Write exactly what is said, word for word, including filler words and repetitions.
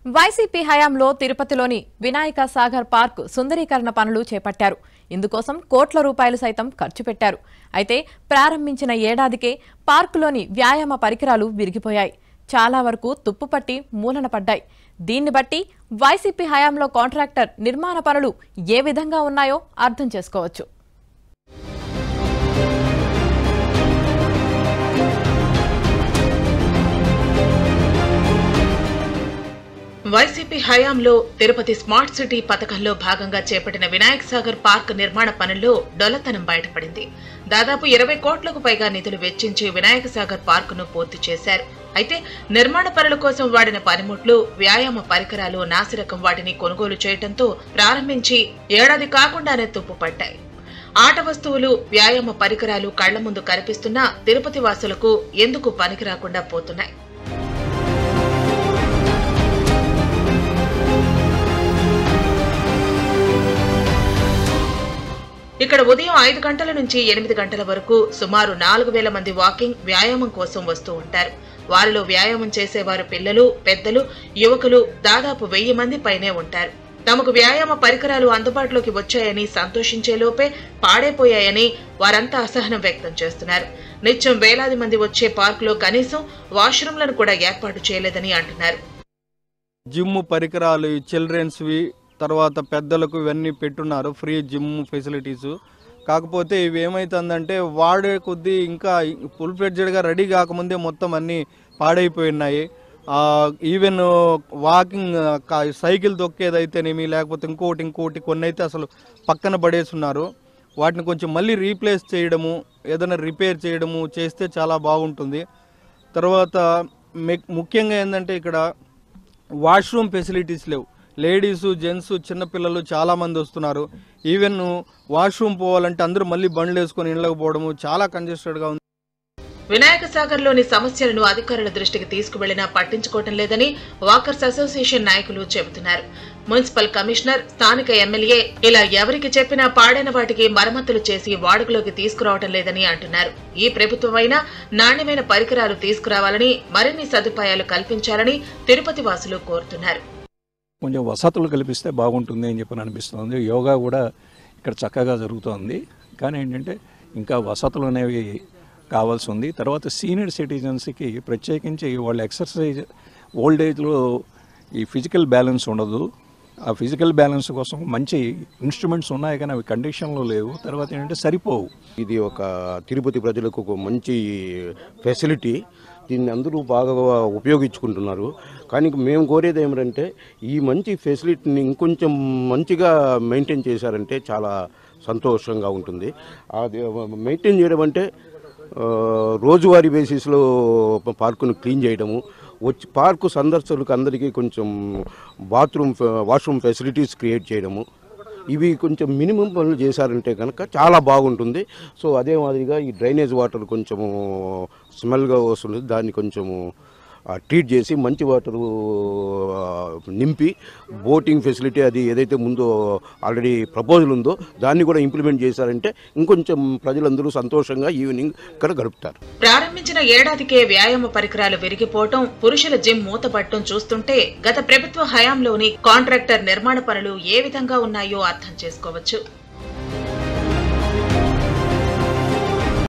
YCP హయాంలో తిరుపతిలోని Vinayaka Sagar park సుందరీకరణ పనులు చేపట్టారు. ఇందుకోసం కోట్ల రూపాయలు సైతం ఖర్చు పెట్టారు. అయితే ప్రారంభించిన ఏడాదికే పార్కులోని వ్యాయామ పరికరాలు విరిగిపోయాయి. చాలా వరకు తుప్పుపట్టి మూలన పడ్డాయి. దీన్ని బట్టి వైసీపీ హయాంలో కాంట్రాక్టర్ నిర్మాణ పనులు ఏ విధంగా ఉన్నాయో అర్థం చేసుకోవచ్చు. వైసీపీ హయాంలో తిరుపతి స్మార్ట్ సిటీ పథకంలో భాగంగా చేపట్టిన వినాయక సాగర్ పార్క్ నిర్మాణ పనుల్లో డొల్లతనం బయటపడింది. దాదాపు ఇరవై కోట్లకు పైగా నిధులు వెచ్చించి వినాయక సాగర్ పార్కును పూర్తి చేశారు. అయితే నిర్మాణ పనుల కోసం వాడిన పనిముట్లు, వ్యాయామ పరికరాలు నాసిరకం వాటిని కొనుగోలు చేయడంతో ప్రారంభించి ఏడాది కాకుండానే తుప్పుపట్టాయి. ఆట వస్తువులు, వ్యాయామ పరికరాలు కళ్ల ముందు కనిపిస్తున్నా తిరుపతి వాసులకు ఎందుకు పనికి రాకుండా పోతున్నాయి. ఇక్కడ ఉదయం ఐదు గంటల నుంచి ఎనిమిది గంటల వరకు సుమారు నాలుగు వేల మంది వాకింగ్, వ్యాయామం కోసం వస్తూ ఉంటారు. వారిలో వ్యాయామం చేసేవారు పిల్లలు, పెద్దలు, యువకులు దాదాపు వెయ్యి మంది పైనే ఉంటారు. తమకు వ్యాయామ పరికరాలు అందుబాటులోకి వచ్చాయని సంతోషించే లోపే పాడైపోయాయని వారంతా అసహనం వ్యక్తం చేస్తున్నారు. నిత్యం వేలాది మంది వచ్చే పార్కులో కనీసం వాష్రూమ్లను కూడా ఏర్పాటు చేయలేదని అంటున్నారు. జిమ్ పరికరాలు, చిల్డ్రన్స్వి, తర్వాత పెద్దలకు ఇవన్నీ పెట్టున్నారు, ఫ్రీ జిమ్ ఫెసిలిటీసు. కాకపోతే ఇవి ఏమవుతుందంటే వాడే కొద్దీ ఇంకా ఫుల్ ఫ్లెడ్జెడ్గా రెడీ కాకముందే మొత్తం అన్నీ పాడైపోయినాయి. ఈవెన్ వాకింగ్ సైకిల్ తొక్కేదైతేనేమి, లేకపోతే ఇంకోటి ఇంకోటి కొన్ని అయితే అసలు పక్కన పడేస్తున్నారు. వాటిని కొంచెం మళ్ళీ రీప్లేస్ చేయడము, ఏదైనా రిపేర్ చేయడము చేస్తే చాలా బాగుంటుంది. తర్వాత ముఖ్యంగా ఏంటంటే ఇక్కడ వాష్రూమ్ ఫెసిలిటీస్ లేవు. లేడీసు, జెంట్స్, చిన్నపిల్లలు చాలామంది వస్తున్నారు. ఈవెన్ వాష్రూమ్ పోవాలంటే అందరూ మళ్ళీ బండ్లు వేసుకొని ఇళ్ళకి పోవడము చాలా కంజెస్టెడ్గా ఉంది. వినాయక సాగర్ లోని సమస్యలను అధికారుల దృష్టికి తీసుకువెళ్లినా పట్టించుకోవటం లేదని వాకర్స్ అసోసియేషన్ నాయకులు చెబుతున్నారు. మున్సిపల్ కమిషనర్, స్థానిక ఎమ్మెల్యే ఇలా ఎవరికి చెప్పినా పాడైన వాటికి మరమ్మతులు చేసి వాడుకలోకి తీసుకురావటం లేదని అంటున్నారు. ఈ ప్రభుత్వమైనా నాణ్యమైన పరికరాలు తీసుకురావాలని, మరిన్ని సదుపాయాలు కల్పించాలని తిరుపతి వాసులు కోరుతున్నారు. కొంచెం వసతులు కల్పిస్తే బాగుంటుంది అని చెప్పని అనిపిస్తుంది. యోగా కూడా ఇక్కడ చక్కగా జరుగుతోంది, కానీ ఏంటంటే ఇంకా వసతులు అనేవి కావాల్సి ఉంది. తర్వాత సీనియర్ సిటిజన్స్కి ప్రత్యేకించి వాళ్ళ ఎక్సర్సైజ్ ఓల్డ్ ఏజ్లో ఈ ఫిజికల్ బ్యాలెన్స్ ఉండదు. ఆ ఫిజికల్ బ్యాలెన్స్ కోసం మంచి ఇన్స్ట్రుమెంట్స్ ఉన్నాయి, కానీ అవి కండిషన్లో లేవు. తర్వాత ఏంటంటే సరిపోవు. ఇది ఒక తిరుపతి ప్రజలకు ఒక మంచి ఫెసిలిటీ. దీన్ని అందరూ బాగా ఉపయోగించుకుంటున్నారు. కానీ మేము కోరేది ఏమిటంటే ఈ మంచి ఫెసిలిటీని ఇంకొంచెం మంచిగా మెయింటైన్ చేశారంటే చాలా సంతోషంగా ఉంటుంది. అది మెయింటైన్ చేయడం అంటే రోజువారీ బేసిస్లో పార్కును క్లీన్ చేయడము, వచ్చి పార్కు సందర్శకులకు అందరికీ కొంచెం బాత్రూమ్, వాష్రూమ్ ఫెసిలిటీస్ క్రియేట్ చేయడము, ఇవి కొంచెం మినిమం పనులు చేశారంటే కనుక చాలా బాగుంటుంది. సో అదే మాదిరిగా ఈ డ్రైనేజ్ వాటర్ కొంచెము స్మెల్గా వస్తుంది, దాన్ని కొంచెము ట్రీట్ చేసి మంచి వాటరు నింపి బోటింగ్ ఫెసిలిటీ అది ఏదైతే ముందో ఆల్రెడీ ప్రపోజల్ ఉందో దాన్ని కూడా ఇంప్లిమెంట్ చేశారంటే ఇంకొంచెం ప్రజలందరూ సంతోషంగా ఈవినింగ్ ఇక్కడ గడుపుతారు. ప్రారంభించిన ఏడాదికే వ్యాయామ పరికరాలు విరిగిపోవటం, పురుషుల జిమ్ మూతపట్టడం చూస్తుంటే గత ప్రభుత్వ హయాంలోని కాంట్రాక్టర్ నిర్మాణ పనులు ఏ విధంగా ఉన్నాయో అర్థం చేసుకోవచ్చు.